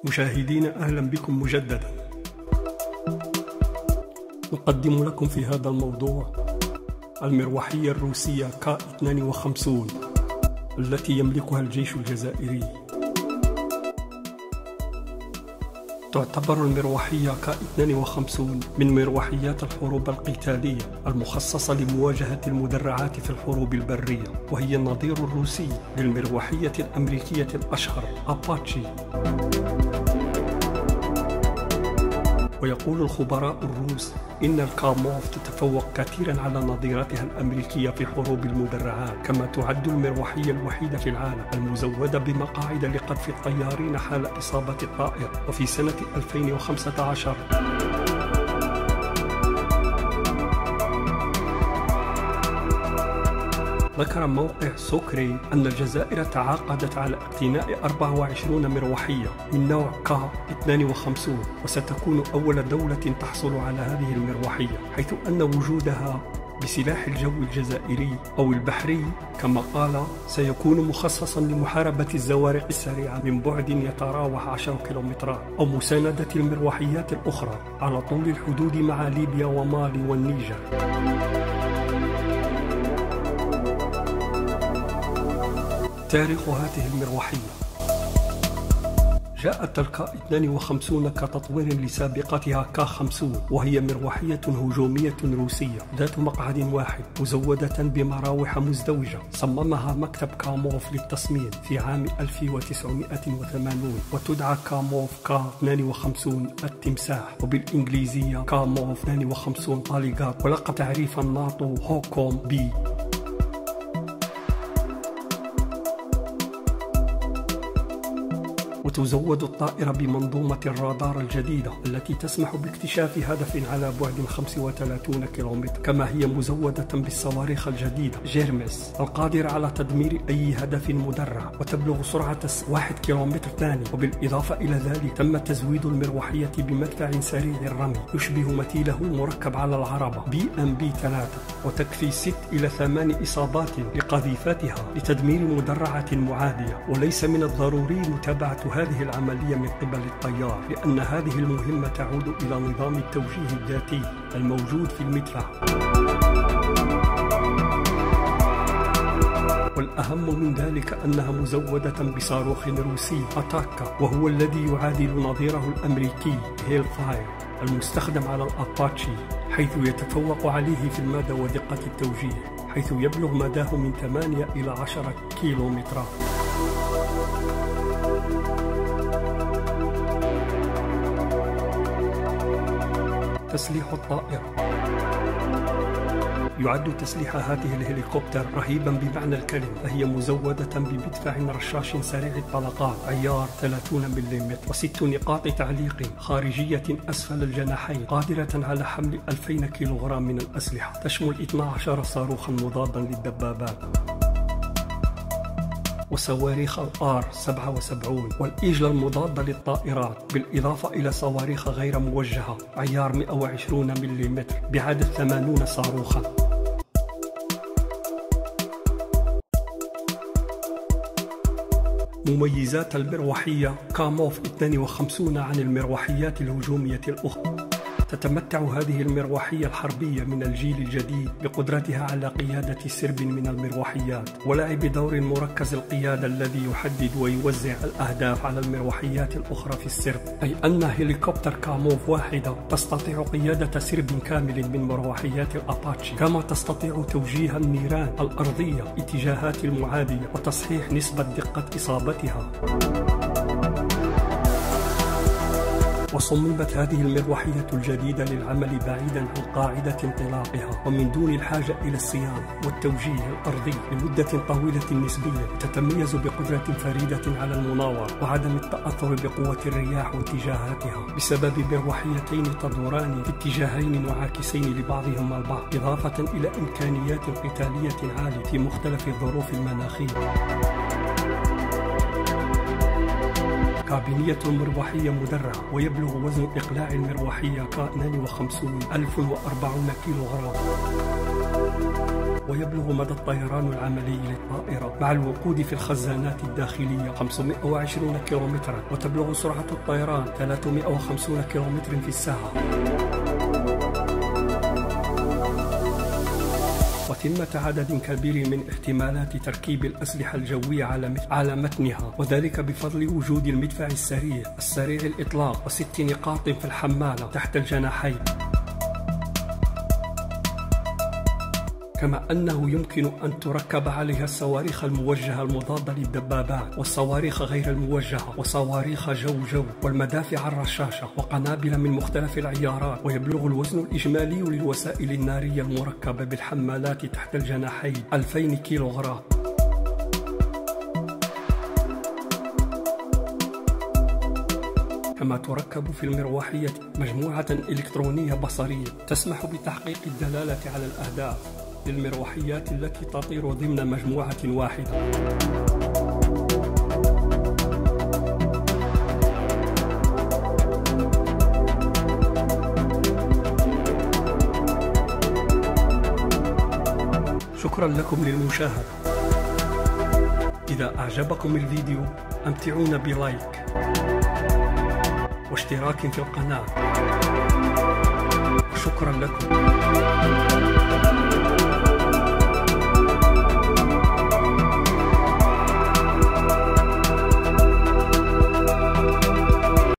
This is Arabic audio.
مشاهدين أهلا بكم مجددا. نقدم لكم في هذا الموضوع المروحية الروسية K-52 التي يملكها الجيش الجزائري. تعتبر المروحية K-52 من مروحيات الحروب القتالية المخصصة لمواجهة المدرعات في الحروب البرية، وهي النظير الروسي للمروحية الأمريكية الأشهر أباتشي. ويقول الخبراء الروس إن الكاموف تتفوق كثيرا على نظيرتها الأمريكية في حروب المدرعات، كما تعد المروحية الوحيدة في العالم المزودة بمقاعد لقذف الطيارين حال إصابة الطائر. وفي سنة 2015 ذكر موقع سوكري أن الجزائر تعاقدت على اقتناء 24 مروحية من نوع K-52، وستكون أول دولة تحصل على هذه المروحية، حيث أن وجودها بسلاح الجو الجزائري أو البحري كما قال سيكون مخصصا لمحاربة الزوارق السريعة من بعد يتراوح 10 كيلومترات، أو مساندة المروحيات الأخرى على طول الحدود مع ليبيا ومالي والنيجر. تاريخ هذه المروحية: جاءت K-52 كتطوير لسابقتها K-50، وهي مروحية هجومية روسية ذات مقعد واحد مزودة بمراوح مزدوجة، صممها مكتب كاموف للتصميم في عام 1980، وتدعى كاموف K-52 التمساح، وبالإنجليزية كاموف 52 طالقات، ولقب تعريف الناتو هوكوم بي. وتزود الطائرة بمنظومة الرادار الجديدة التي تسمح باكتشاف هدف على بعد 35 كيلومتر، كما هي مزودة بالصواريخ الجديدة جيرمس القادرة على تدمير أي هدف مدرع، وتبلغ سرعة 1 كيلومتر ثاني. وبالإضافة إلى ذلك تم تزويد المروحية بمدفع سريع الرمي يشبه مثيله المركب على العربة BMP-3، وتكفي 6 إلى 8 إصابات لقذيفاتها لتدمير مدرعة معادية. وليس من الضروري متابعة هذه العملية من قبل الطيار، لأن هذه المهمة تعود إلى نظام التوجيه الذاتي الموجود في المدفع. والأهم من ذلك أنها مزودة بصاروخ روسي أتاكا، وهو الذي يعادل نظيره الأمريكي هيل فاير المستخدم على الأباتشي، حيث يتفوق عليه في المدى ودقة التوجيه، حيث يبلغ مداه من 8 إلى 10 كيلومترات. تسليح الطائرة: يعد تسليح هذه الهليكوبتر رهيبا بمعنى الكلمة، فهي مزودة بمدفع رشاش سريع الطلقات عيار 30 ملم و6 نقاط تعليق خارجية أسفل الجناحين، قادرة على حمل 2000 كيلوغرام من الأسلحة، تشمل 12 صاروخا مضادا للدبابات وصواريخ R-77 والإيجلة المضادة للطائرات، بالإضافة إلى صواريخ غير موجهة عيار 120 ملم بعدد 80 صاروخا. مميزات المروحية كاموف 52 عن المروحيات الهجومية الأخرى: تتمتع هذه المروحية الحربية من الجيل الجديد بقدرتها على قيادة سرب من المروحيات، ولعب دور مركز القيادة الذي يحدد ويوزع الأهداف على المروحيات الأخرى في السرب، أي أن هليكوبتر كاموف واحدة تستطيع قيادة سرب كامل من مروحيات الأباتشي، كما تستطيع توجيه النيران الأرضية اتجاهات المعادية وتصحيح نسبة دقة إصابتها. وصممت هذه المروحية الجديدة للعمل بعيدا عن قاعدة انطلاقها ومن دون الحاجة إلى الصيانة والتوجيه الأرضي لمدة طويلة نسبيا، تتميز بقدرة فريدة على المناورة وعدم التأثر بقوة الرياح واتجاهاتها، بسبب مروحيتين تدوران في اتجاهين معاكسين لبعضهما البعض، إضافة إلى إمكانيات قتالية عالية في مختلف الظروف المناخية. كابينية المروحية مدرعة، ويبلغ وزن إقلاع المروحية K-52 1040 كيلوغرام، ويبلغ مدى الطيران العملي للطائرة مع الوقود في الخزانات الداخلية 520 كيلومترا، وتبلغ سرعة الطيران 350 كيلومتر في الساعة. وتمة عدد كبير من احتمالات تركيب الأسلحة الجوية على متنها، وذلك بفضل وجود المدفع السريع الإطلاق و6 نقاط في الحمالة تحت الجناحين. كما أنه يمكن أن تركب عليها الصواريخ الموجهة المضادة للدبابات، والصواريخ غير الموجهة، وصواريخ جو، والمدافع الرشاشة، وقنابل من مختلف العيارات. ويبلغ الوزن الإجمالي للوسائل النارية المركبة بالحمالات تحت الجناحين 2000 كيلوغرام. كما تركب في المروحية مجموعة إلكترونية بصرية تسمح بتحقيق الدلالة على الأهداف للمروحيات التي تطير ضمن مجموعة واحدة. شكرا لكم للمشاهدة. إذا أعجبكم الفيديو أمتعونا بلايك واشتراك في القناة. شكرا لكم.